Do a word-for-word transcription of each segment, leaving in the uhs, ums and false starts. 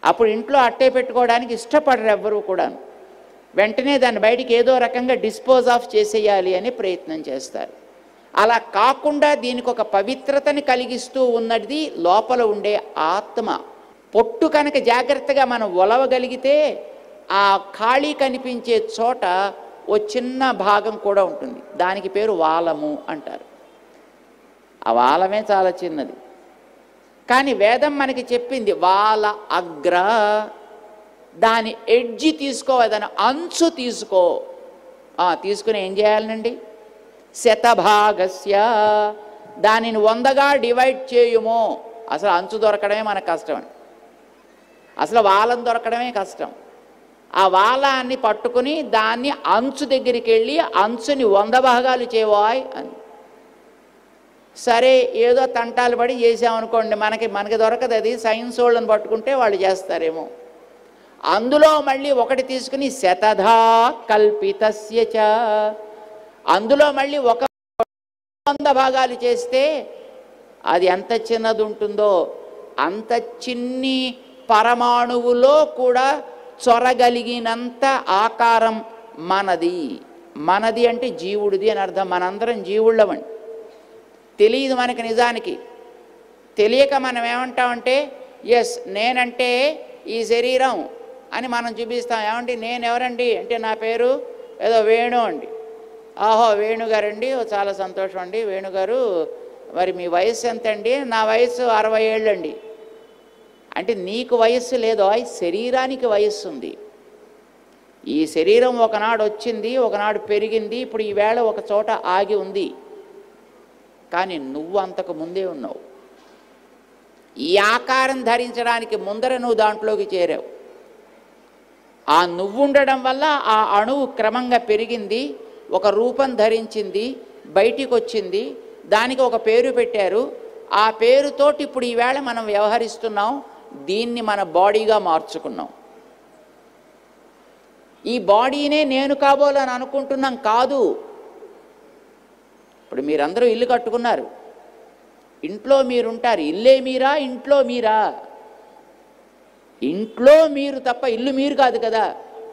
అప్పుడు ఇంట్లో అట్టే పెట్టుకోవడానికి ఇష్టపడరు ఎవ్వరూ కూడాను. వెంటనే దాన్ని బయటికి ఏదో రకంగా డిస్పోజ్ ఆఫ్ చేసేయాలి అని ప్రయత్నం చేస్తారు. అలా కాకుండా దీనికి ఒక పవిత్రతని కలిగిస్తూ ఉన్నది లోపల ఉండే ఆత్మ. పొట్టు కనుక జాగ్రత్తగా మనం ఒలవగలిగితే ఆ ఖాళీ కనిపించే చోట ఓ చిన్న భాగం కూడా ఉంటుంది. దానికి పేరు వాలము అంటారు. ఆ వాలమే చాలా చిన్నది. కానీ వేదం మనకి చెప్పింది వాల అగ్ర, దాని ఎడ్జి తీసుకో, దాని అంచు తీసుకో. తీసుకుని ఏం చేయాలనండి? శతభాగస్య, దానిని వందగా డివైడ్ చేయుమో. అసలు అంచు దొరకడమే మనకు కష్టం అండి. అసలు వాలం దొరకడమే కష్టం. ఆ వాలాన్ని పట్టుకుని దాన్ని అంచు దగ్గరికి వెళ్ళి అంచుని వంద భాగాలు చేయవాయ్ అని. సరే ఏదో తంటాలు పడి చేసామనుకోండి, మనకి మనకి దొరకదు. అది సైన్స్ వాళ్ళని పట్టుకుంటే వాళ్ళు చేస్తారేమో. అందులో మళ్ళీ ఒకటి తీసుకుని శతధా కల్పితస్య చ, అందులో మళ్ళీ ఒక వంద భాగాలు చేస్తే అది ఎంత చిన్నది ఉంటుందో అంత చిన్ని పరమాణువులో కూడా చొరగలిగినంత ఆకారం మనది. మనది అంటే జీవుడిది అని అర్థం. మనందరం జీవుళ్ళమండి. తెలియదు మనకి. నిజానికి తెలియక మనం ఏమంటామంటే ఎస్ నేనంటే ఈ శరీరం అని మనం చూపిస్తాం. ఏమంటే నేను ఎవరండి అంటే నా పేరు ఏదో వేణు అండి. ఆహో వేణుగారండి, చాలా సంతోషం అండి వేణుగారు. మరి మీ వయస్సు ఎంత అండి? నా వయస్సు అరవై ఏళ్ళు అండి. అంటే నీకు వయస్సు లేదో, శరీరానికి వయస్సు ఉంది. ఈ శరీరం ఒకనాడు వచ్చింది, ఒకనాడు పెరిగింది, ఇప్పుడు ఈవేళ ఒక చోట ఆగి ఉంది. కానీ నువ్వు అంతకు ముందే ఉన్నావు. ఈ ఆకారం ధరించడానికి ముందర నువ్వు దాంట్లోకి చేరావు. ఆ నువ్వు ఉండడం వల్ల ఆ అణువు క్రమంగా పెరిగింది, ఒక రూపం ధరించింది, బయటికి వచ్చింది. దానికి ఒక పేరు పెట్టారు. ఆ పేరుతోటి ఇప్పుడు ఈవేళ మనం వ్యవహరిస్తున్నాం. దీన్ని మన బాడీగా మార్చుకున్నాం. ఈ బాడీనే నేను కాబోలని అనుకుంటున్నాం. కాదు. ఇప్పుడు మీరందరూ ఇల్లు కట్టుకున్నారు. ఇంట్లో మీరుంటారు. ఇల్లే మీరా? ఇంట్లో మీరా? ఇంట్లో మీరు తప్ప ఇల్లు మీరు కాదు కదా.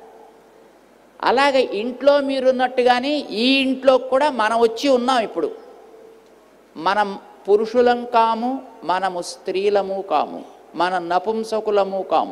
అలాగే ఇంట్లో మీరున్నట్టుగానే ఈ ఇంట్లో కూడా మనం వచ్చి ఉన్నాం. ఇప్పుడు మనం పురుషులం కాము, మనము స్త్రీలము కాము, మన నపుంసకులము కాము.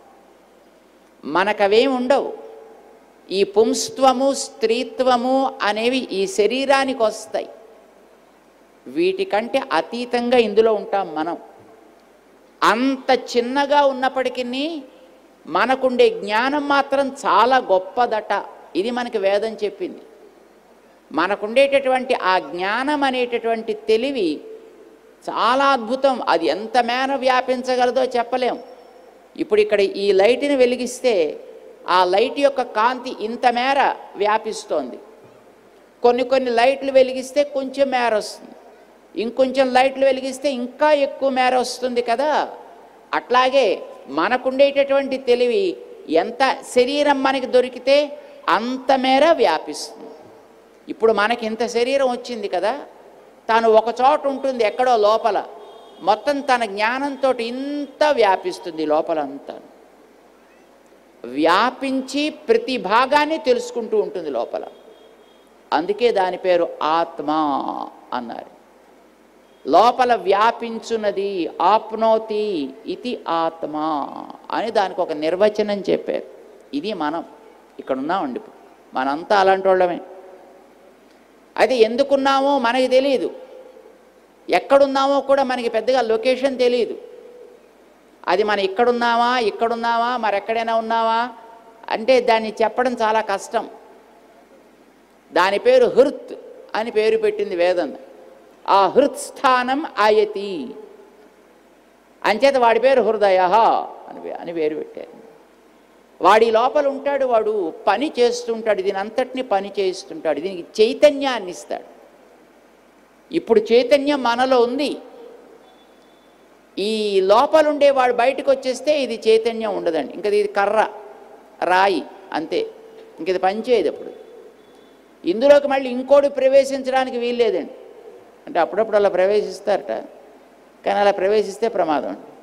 మనకవేమి ఉండవు. ఈ పుంస్త్వము స్త్రీత్వము అనేవి ఈ శరీరానికి వస్తాయి. వీటికంటే అతీతంగా ఇందులో ఉంటాం మనం. అంత చిన్నగా ఉన్నప్పటికీ మనకుండే జ్ఞానం మాత్రం చాలా గొప్పదట. ఇది మనకి వేదం చెప్పింది. మనకుండేటటువంటి ఆ జ్ఞానం అనేటటువంటి తెలివి చాలా అద్భుతం. అది ఎంత మేర వ్యాపించగలదో చెప్పలేం. ఇప్పుడు ఇక్కడ ఈ లైట్ని వెలిగిస్తే ఆ లైట్ యొక్క కాంతి ఇంత మేర వ్యాపిస్తోంది. కొన్ని కొన్ని లైట్లు వెలిగిస్తే కొంచెం మేర వస్తుంది, ఇంకొంచెం లైట్లు వెలిగిస్తే ఇంకా ఎక్కువ మేర వస్తుంది కదా. అట్లాగే మనకుండేటటువంటి తెలివి ఎంత శరీరం మనకి దొరికితే అంత మేర వ్యాపిస్తుంది. ఇప్పుడు మనకి ఇంత శరీరం వచ్చింది కదా, తాను ఒక చోట ఉంటుంది ఎక్కడో లోపల, మొత్తం తన జ్ఞానంతో ఇంత వ్యాపిస్తుంది లోపలంతా. వ్యాపించి ప్రతి భాగాన్ని తెలుసుకుంటూ ఉంటుంది లోపల. అందుకే దాని పేరు ఆత్మ అన్నారు. లోపల వ్యాపించున్నది ఆప్నోతి ఇది ఆత్మ అని దానికి ఒక నిర్వచనం చెప్పారు. ఇది మనం ఇక్కడ ఉన్నామండి. ఇప్పుడు మనంతా అలాంటి వాళ్ళమే. అయితే ఎందుకున్నామో మనకి తెలియదు, ఎక్కడున్నామో కూడా మనకి పెద్దగా లొకేషన్ తెలియదు. అది మనం ఇక్కడున్నామా ఇక్కడున్నామా మరెక్కడైనా ఉన్నామా అంటే దాన్ని చెప్పడం చాలా కష్టం. దాని పేరు హృత్ అని పేరు పెట్టింది వేదం. ఆ హృత్ స్థానం ఆయతి అంచేత వాడి పేరు హృదయ అని అని పేరు పెట్టారు. వాడి లోపల ఉంటాడు, వాడు పని చేస్తుంటాడు, దీని అంతటిని పని చేస్తుంటాడు, దీనికి చైతన్యాన్ని ఇస్తాడు. ఇప్పుడు చైతన్యం మనలో ఉంది. ఈ లోపల ఉండే వాడు బయటకు వచ్చేస్తే ఇది చైతన్యం ఉండదండి. ఇంకా ఇది కర్ర రాయి అంతే, ఇంక ఇది పనిచేయదు. అప్పుడు ఇందులోకి మళ్ళీ ఇంకోటి ప్రవేశించడానికి వీల్లేదండి. అంటే అప్పుడప్పుడు అలా ప్రవేశిస్తారట, కానీ అలా ప్రవేశిస్తే ప్రమాదం అండి.